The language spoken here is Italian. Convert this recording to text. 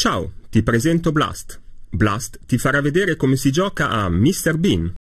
Ciao, ti presento Blast. Blast ti farà vedere come si gioca a Mr. Bean.